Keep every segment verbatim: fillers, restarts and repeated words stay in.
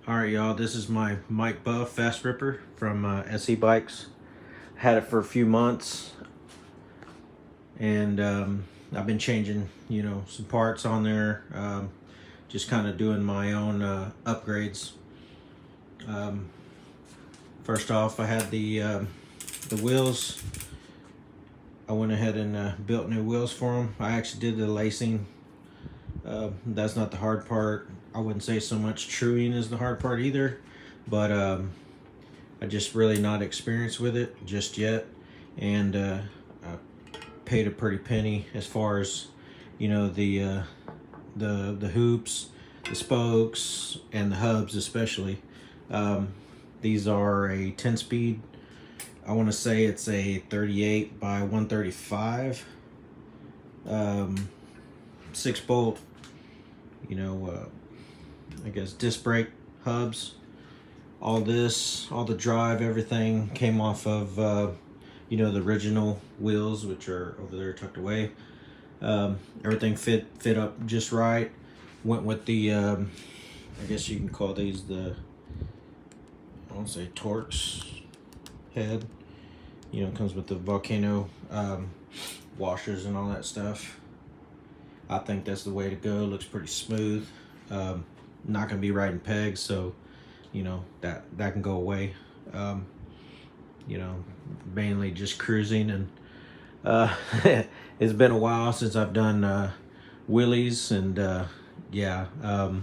Alright y'all, this is my Mike Buff Fast Ripper from uh, S E Bikes. Had it for a few months and um, I've been changing, you know, some parts on there, um, just kind of doing my own uh, upgrades. Um, first off, I had the um, the wheels. I went ahead and uh, built new wheels for them. I actually did the lacing. Uh, that's not the hard part. I wouldn't say so much truing is the hard part either, but um, I just really not experienced with it just yet, and uh, I paid a pretty penny as far as, you know, the uh, the the hoops, the spokes, and the hubs especially. Um, these are a ten speed. I want to say it's a thirty-eight by one thirty-five, um, six bolt, you know, uh, I guess disc brake hubs. All this, all the drive, everything came off of, uh, you know, the original wheels, which are over there tucked away. Um, everything fit fit up just right. Went with the, um, I guess you can call these the, I won't say Torx head. You know, it comes with the Volcano um, washers and all that stuff. I think that's the way to go. Looks pretty smooth. Um, not gonna be riding pegs, so you know that that can go away. Um, you know, mainly just cruising, and uh, it's been a while since I've done uh, wheelies, and uh, yeah, um,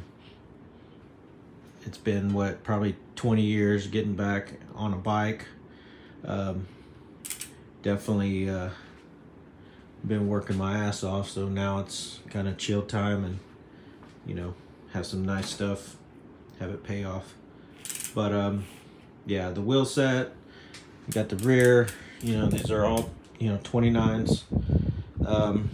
it's been what, probably twenty years getting back on a bike. Um, definitely uh, been working my ass off, so now it's kind of chill time, and you know, have some nice stuff, have it pay off. But um, yeah, the wheel set, you got the rear, you know, these are all, you know, twenty-nines. Um,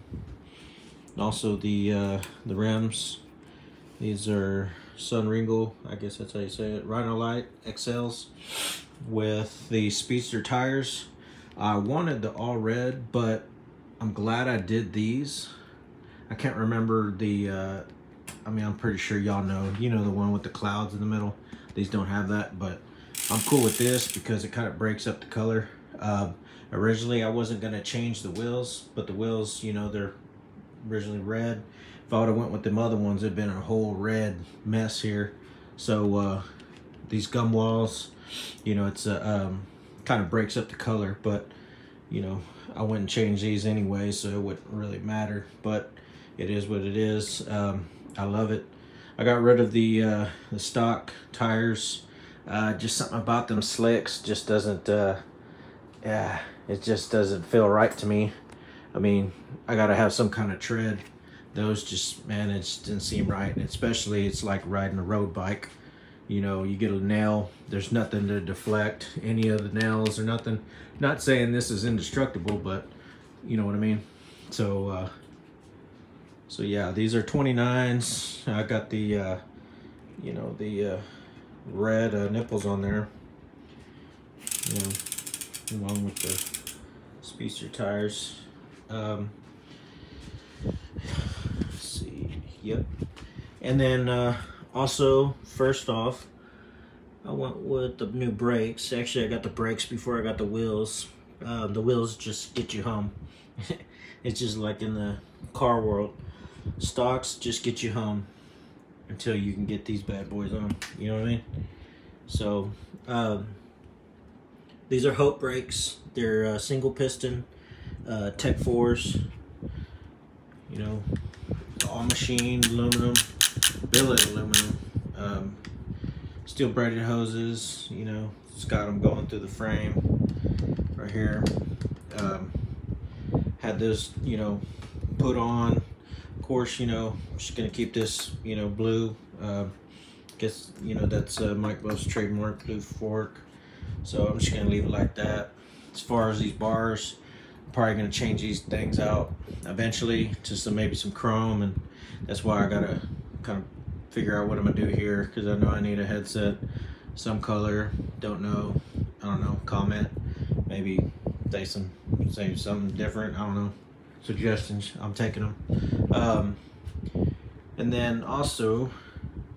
also the uh, the rims, these are Sunringo, I guess that's how you say it, Rhinolite X Ls with the Speedster tires. I wanted the all red, but I'm glad I did these. I can't remember the, uh, I mean, I'm pretty sure y'all know, you know, the one with the clouds in the middle. These don't have that, but I'm cool with this because it kind of breaks up the color. Um, originally, I wasn't gonna change the wheels, but the wheels, you know, they're originally red. If I would have went with them other ones, it'd been a whole red mess here. So uh, these gum walls, you know, it's a, um, kind of breaks up the color, but you know, I wouldn't change these anyway, so it wouldn't really matter, but it is what it is. Um, I love it. I got rid of the, uh, the stock tires. Uh, just something about them slicks just doesn't, uh, yeah, it just doesn't feel right to me. I mean, I gotta have some kind of tread. Those just, man, it just didn't seem right. And especially, it's like riding a road bike. You know, you get a nail, there's nothing to deflect any of the nails or nothing. Not saying this is indestructible, but you know what I mean. So, uh, so yeah, these are twenty-nines. I got the, uh, you know, the uh, red uh, nipples on there. You know, along with the Speedster tires. Um, let's see, yep. And then uh, also, first off, I went with the new brakes. Actually, I got the brakes before I got the wheels. Uh, the wheels just get you home. It's just like in the car world. Stocks just get you home until you can get these bad boys on. You know what I mean? So, um, these are Hope brakes. They're uh, single piston, uh, Tech fours. You know, all machined aluminum, billet aluminum. Um, steel braided hoses, you know, it's got them going through the frame right here. Um, had this, you know, put on. Of course, you know, I'm just gonna keep this, you know, blue. Uh, guess, you know, that's uh, Mike Buff's trademark, blue fork. So I'm just gonna leave it like that. As far as these bars, I'm probably gonna change these things out eventually to some, maybe some chrome, and that's why I gotta kind of figure out what I'm gonna do here, because I know I need a headset, some color. Don't know. I don't know. Comment. Maybe say some say something different. I don't know. Suggestions. I'm taking them. Um, and then also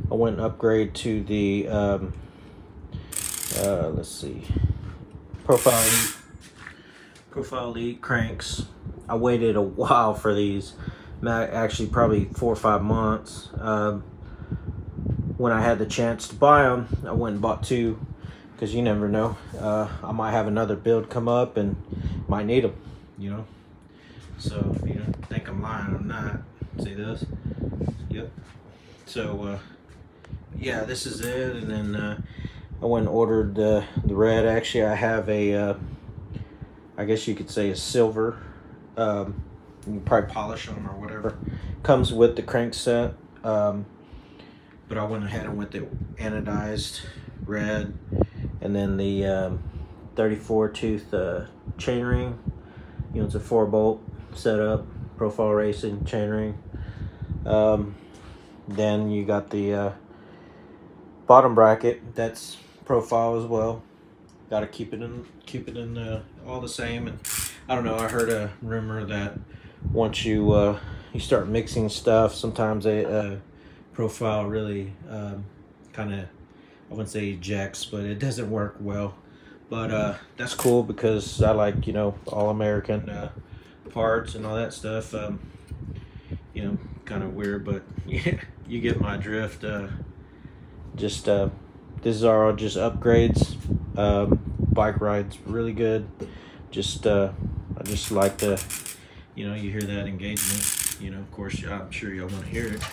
I went and upgrade to the um, uh, let's see, Profile Elite. Profile Elite cranks. I waited a while for these, actually probably four or five months. Um, when I had the chance to buy them, I went and bought two, because you never know. Uh, I might have another build come up and might need them, you know. So if you don't think I'm lying, I'm not. See this? Yep. So uh, yeah, this is it. And then uh, I went and ordered uh, the red. Actually, I have a, uh, I guess you could say a silver. Um, you can probably polish them or whatever. Comes with the crank set. Um, but I went ahead and went the anodized red, and then the um, thirty-four tooth uh, chainring. You know, it's a four bolt setup, Profile Racing chainring. Um, then you got the uh, bottom bracket, that's Profile as well. Got to keep it in, keep it in uh, all the same. And I don't know, I heard a rumor that once you uh, you start mixing stuff, sometimes a uh, Profile really um, kind of, I wouldn't say ejects, but it doesn't work well. But uh, that's cool, because I like, you know, all American uh, parts and all that stuff. Um, you know, kind of weird, but yeah, you get my drift. Uh, just uh, these are all just upgrades. Um, bike ride's really good. Just uh, I just like the, you know, you hear that engagement. You know, of course, I'm sure y'all want to hear it.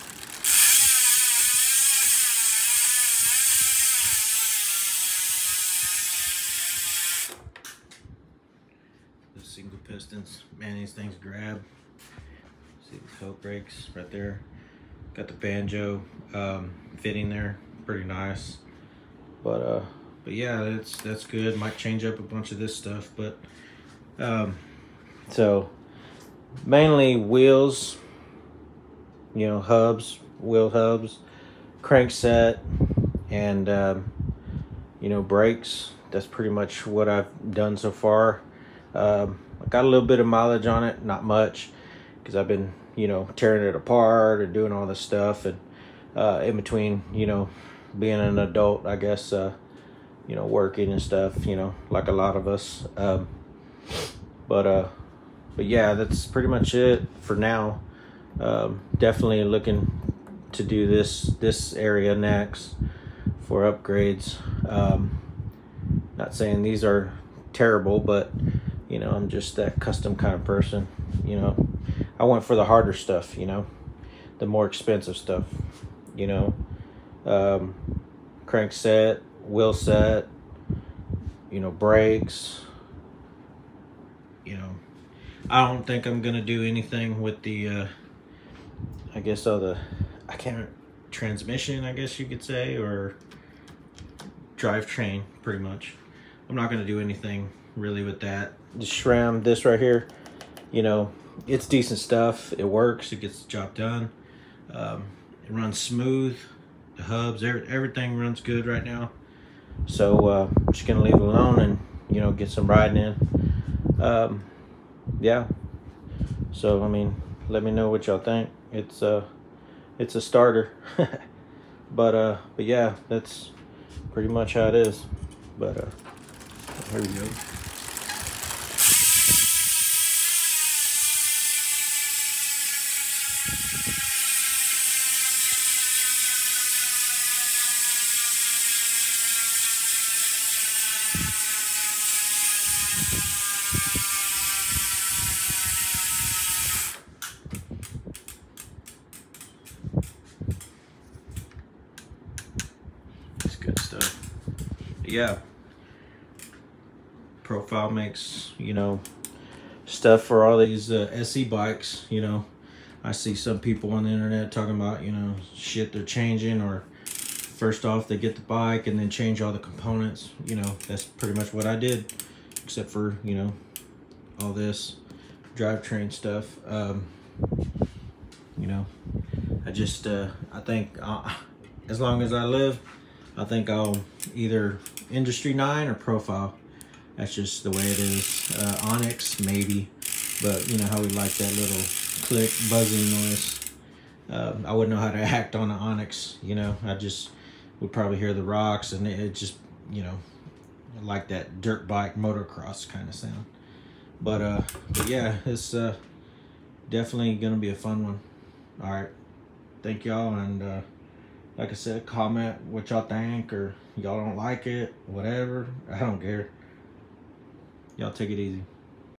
Single pistons, man, these things grab. See the toe brakes right there. Got the banjo um, fitting there, pretty nice. But uh, but yeah, that's that's good. Might change up a bunch of this stuff, but um, so mainly wheels, you know, hubs, wheel hubs, crankset, and um, you know, brakes. That's pretty much what I've done so far. Um, I got a little bit of mileage on it, not much, because I've been, you know, tearing it apart and doing all this stuff, and uh, in between, you know, being an adult, I guess, uh, you know, working and stuff, you know, like a lot of us. Um, but uh, but yeah, that's pretty much it for now. Um, definitely looking to do this this area next for upgrades. Um, not saying these are terrible, but you know, I'm just that custom kind of person. You know, I went for the harder stuff, you know, the more expensive stuff, you know, um, crank set, wheel set, you know, brakes. You know, I don't think I'm gonna do anything with the uh, I guess all the I can't transmission, I guess you could say, or drivetrain, pretty much. I'm not gonna do anything really with that. The SRAM, this right here, you know, it's decent stuff. It works, it gets the job done. Um, it runs smooth. The hubs, everything runs good right now. So uh, I'm just gonna leave it alone and, you know, get some riding in. Um, yeah. So I mean, let me know what y'all think. It's uh, it's a starter. but uh, but yeah, that's pretty much how it is. But uh, here we go. It's good stuff. Yeah. Profile makes, you know, stuff for all these uh, S E bikes. You know, I see some people on the internet talking about, you know, shit they're changing, or first off they get the bike and then change all the components. You know, that's pretty much what I did, except for, you know, all this drivetrain stuff. Um, you know, I just uh, I think uh, as long as I live, I think I'll either Industry nine or Profile. That's just the way it is. Uh, Onyx, maybe. But you know how we like that little click, buzzing noise. um, I wouldn't know how to act on an Onyx. You know, I just would probably hear the rocks, and it, it just, you know, like that dirt bike motocross kind of sound. But uh, but yeah, it's uh, definitely gonna be a fun one. All right, thank y'all, and uh, like I said, comment what y'all think, or y'all don't like it, whatever. I don't care. Y'all take it easy.